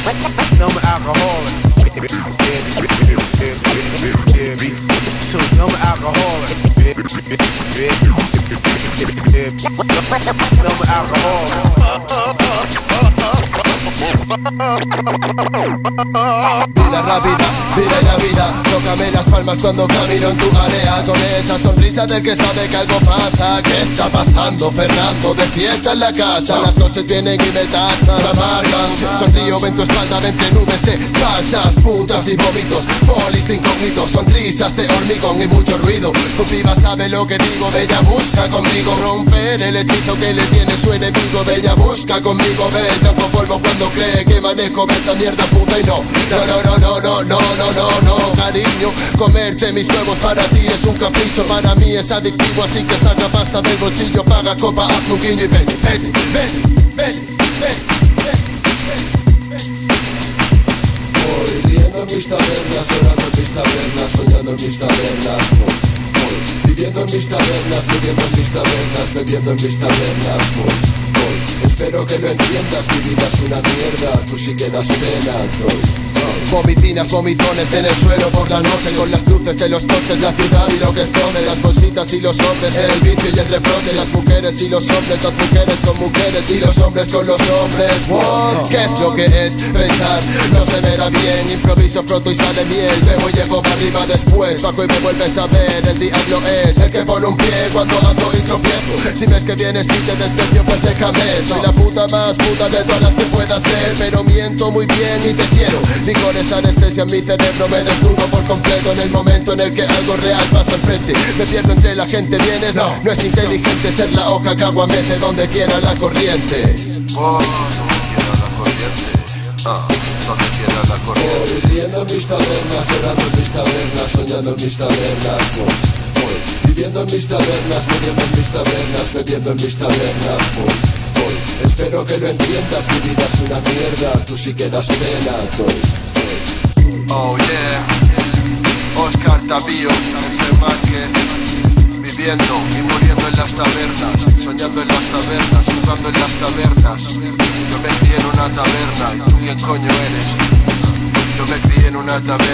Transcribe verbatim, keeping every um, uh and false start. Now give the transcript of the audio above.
No, I'm an alcoholic. Two, no, I'm an alcoholic. No, I'm an alcoholic. Vida rápida, vida y la vida. Tócame las palmas cuando camino en tu área. Con esa sonrisa del que sabe que algo pasa. ¿Qué está pasando, Fernando? De fiesta en la casa. Las noches vienen y me tachan, me amargan. Sonrío, ven tu espalda, entre nubes de falsas putas y vómitos. Polis de incógnitos, sonrisas de hormigón y mucho ruido. Tu piba sabe lo que digo, bella busca conmigo. Romper el hechizo que le tiene su enemigo. Bella busca conmigo, ve el campo polvo cuando cree que manejo esa mierda puta y no. No, no, no, no, no, no, no, no, no, cariño. Comerte mis huevos para ti es un capricho. Para mí es adictivo, así que saca pasta del bolsillo. Paga copa, hazme un guiño y ven, ven, ven, ven, ven, ven. Voy riendo en mis tabernas, llorando en mis tabernas, soñando en mis tabernas. Voy viviendo en mis tabernas, bebiendo en mis tabernas, bebiendo en mis tabernas. Voy, voy, espero que lo entiendas, mi vida es una mierda, tú sí que das pena, doy. Vomitinas, vomitones en el suelo por la noche. Con las luces de los coches, la ciudad y lo que esconde. Las bolsitas y los hombres, el vicio y el reproche. Las mujeres y los hombres, las mujeres con mujeres y los hombres con los hombres. Wow. ¿Qué es lo que es pensar? No se me da bien, improviso, froto y sale miel. Bebo y llego para arriba después, bajo y me vuelves a ver. El diablo es el que pone un pie cuando ando y tropiezo. Si ves que vienes y te desprecio, pues déjame. Soy la puta más puta de todas las que puedas ver, pero miento muy bien y te quiero. Licores, anestesia en mi cerebro, me desnudo por completo en el momento en el que algo real pasa enfrente. Me pierdo entre la gente, vienes, no, no es inteligente ser la hoja que aguamece donde quiera la corriente. Oh, donde quiera la corriente, ah, donde quiera la corriente. Voy riendo en mis tabernas, llorando en mis tabernas, soñando en mis tabernas. Voy, voy, viviendo en mis tabernas, bebiendo en mis tabernas, bebiendo en mis tabernas. Voy, voy, espero que lo entiendas, mi vida es una mierda, tú sí que das pena, doy. Oh yeah, Oscar Tavío, F. Márquez, viviendo y muriendo en las tabernas, soñando en las tabernas, jugando en las tabernas. Yo me crié en una taberna, ¿y tú quién coño eres? Yo me crié en una taberna.